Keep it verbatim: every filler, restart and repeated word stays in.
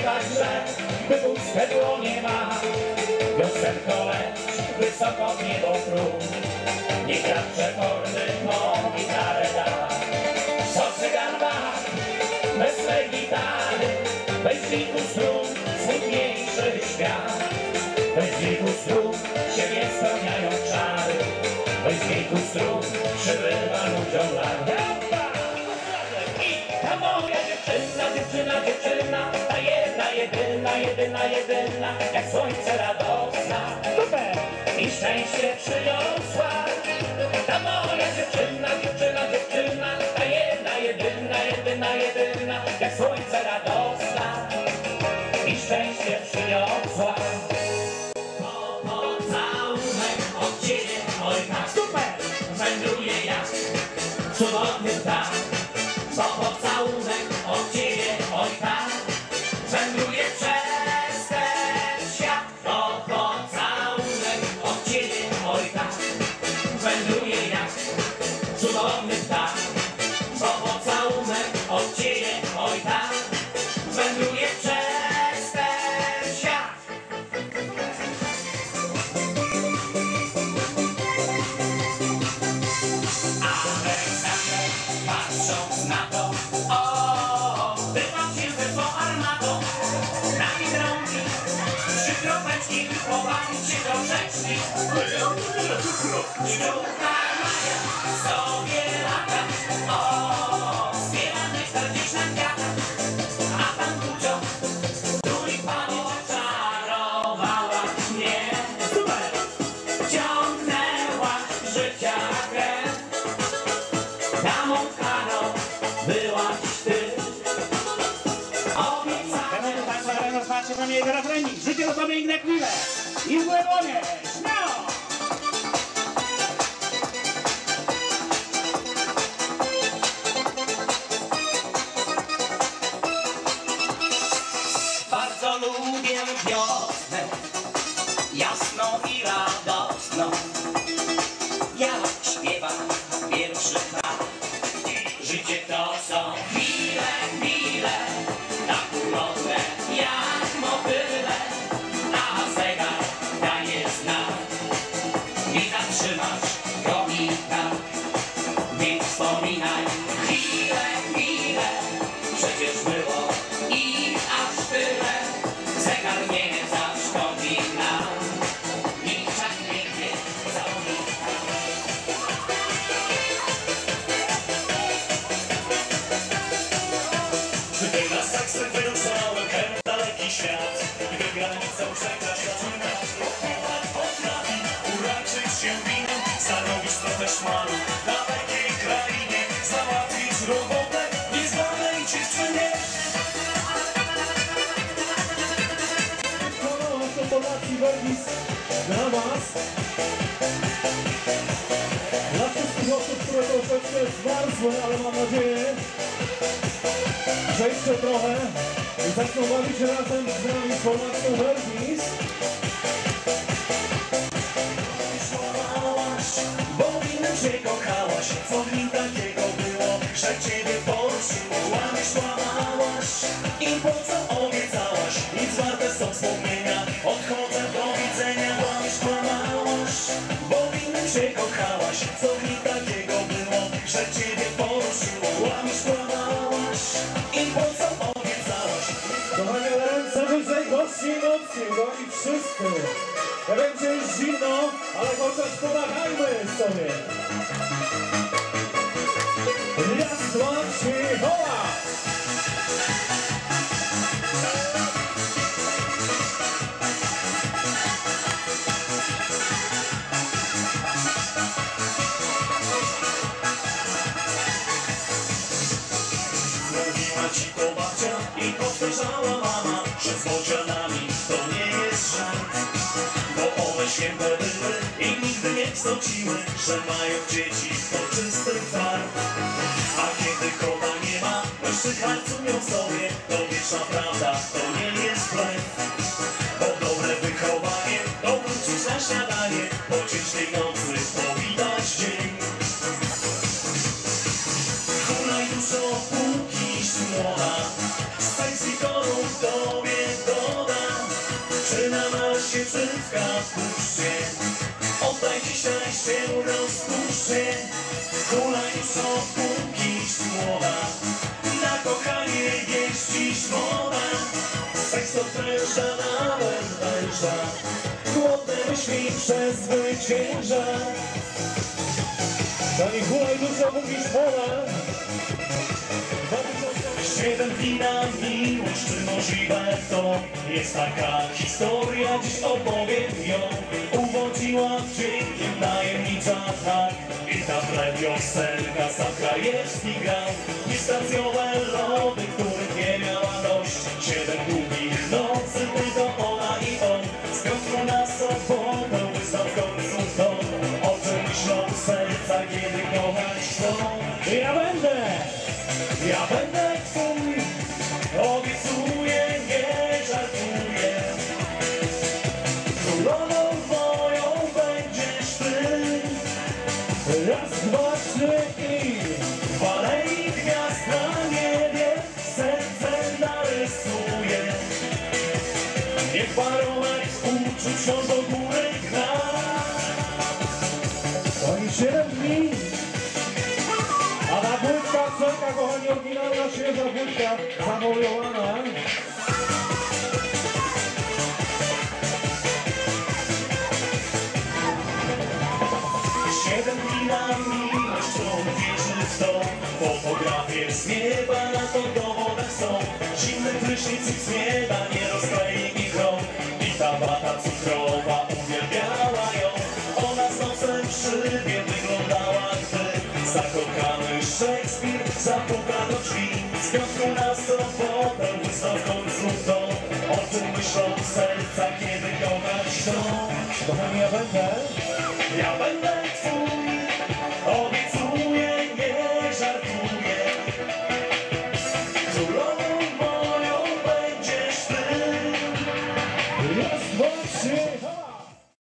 śpiewać źle, by puste dłonie ma. Piosenko leć wysoko w niebo trud, niech wiatr przekorny mą gitarę da. Co cygan ma bez swej gitary, bez dźwięku strun smutniejszy świat. Bez dźwięku strun siebie spełniają czary, bez dźwięku strun przybywa ludziom lat. Ta moja dziewczyna, dziewczyna, dziewczyna, ta jedna, jedyna, jedyna, jedyna, jak słońce radosna. Super! I szczęście przyniosła. Ta moja dziewczyna, dziewczyna, dziewczyna, ta jedna, jedyna, jedyna, jedyna, jak słońce radosna. I szczęście przyniosła. Po pocałunek od ciebie, oj tak, super! Wędruje jak cudowny ptak. Po pocałunek od ciebie, oj tak, wędruje przez ten świat. Po pocałunek od ciebie, oj tak, wędruje jak cudowny ptak. Po pocałunek od ciebie, oj tak, wędruje przez ten świat. Aleksander, patrząc na to, o, wypadł się ze swą armatą. Na bidronki, trzy kropeczki, chłopaki się troszeczki. Sztuka Maja sobie lata, o, zbiera nektar gdzieś na kwiatach. A pan Kucio, trój panie, czarowała mnie. Super! Ciągnęłaś życia krew. Damą karą byłaś ty. Szanowni Państwo, teraz patrzcie na mnie teraz refrenik. Życie to sobie inne chwile. I złe dłonie. Śmiało! Bardzo lubię wiosnę, jasną i radosną. Jak śpiewa pierwszy chwal. Życie to są chwile, chwile, tak urodne jak motyle. A zegar daje znak i zatrzymasz go i tak. Więc wspominaj chwile, chwile, przecież było i aż tyle. Zegar nie zaszkodzi nam i czas pięknie zamówi. Gdy na saksy wyruszałem ten daleki świat, gdy granicę przekraczać nasz pochować potrafi, uraczyć się winem, zarobić trochę szmalu. Na takiej krainie załatwić robotę nieznanej dziewczynie. Kolor to Polacy Wergis dla Was. Dla wszystkich osób, które troszeczkę zmarzły, ale mam nadzieję, że jeszcze trochę i zaczną bawić się razem z nami z Polacką Wergis. Szłałaś, bo winem się kochałaś, co w nim takiego było, że ciebie poruszyło. Łamiesz, łamałaś i po co obiecałaś, nic warte są wspomnienia, odchodzę, do widzenia. Łamiesz, łamałaś, bo winem się kochałaś, co w nim takiego było, że ciebie poruszyło. Łamiesz, łamałaś i po co obiecałaś. Kochani, ale ręce wyżej, mocniej, mocniej, bo oni wszyscy. Będzie zimno, ale chociaż pomagajmy sobie. Raz, dwa, trzy, hoła! Mówiła ci to babcia i powtarzała mama, że z bocianami to nie jest żart. Bo one święte były i nigdy nie kształciły, że mają dzieci to czysty fart. A kiedy kota nie ma, mężczyzna cumią sobie, to wieczna prawda, to nie jest blef. Bo dobre wychowanie to wrócić na śniadanie, po ciężkiej nocy powitać dzień. Hulaj duszo, póki młoda, z tajskiej korą w tobie dziewka puszcie. Oddaj dzisiaj się rozpuszczę. Kula już od półki słowa. Na kochanie jest dziś moda. Seks to pręża, nawet węża. Głodne myśli przezwycięża. Pani hulaj dużo mówisz mowa. Siedem dni na miłość, czy możliwe to jest taka historia, dziś opowiem ją. Uwodziła wdziękiem tajemnicza tak i ta piosenka sam Krajewski grał. I stacjowe lody, których nie miała dość. Siedem długich nocy, tylko ona i on. Z piątku na sobotę wyznał w końcu to, o czym myślą serca, kiedy kochać chcą. Ja będę! Ja będę twój, obiecuję, nie żartuję. Królową moją będziesz ty. Raz, dwa, trzy i... Walej gwiazd na niebie, serce narysuję. Niech barometr uczuć wciąż do góry gra. Oni siedem dni. A ta płytka, piosenka, kochani, oryginalna, świeża płytka, zawojowana. Siedem dni na miłość, on wierzy w to. Fotografie z nieba na to dowodach są. Zimny prysznic z nieba nie rozklei ich rąk. I ta wata cukrowa uwielbiała ją. Ona z nosem przy szybie wyglądała, gdy zakochany Szekspir zapuka do drzwi. Z piątku na sobotę wysłał w końcu to, o czym myślą serca, kiedy kochać chcą. Kochani, ja będę. Ja będę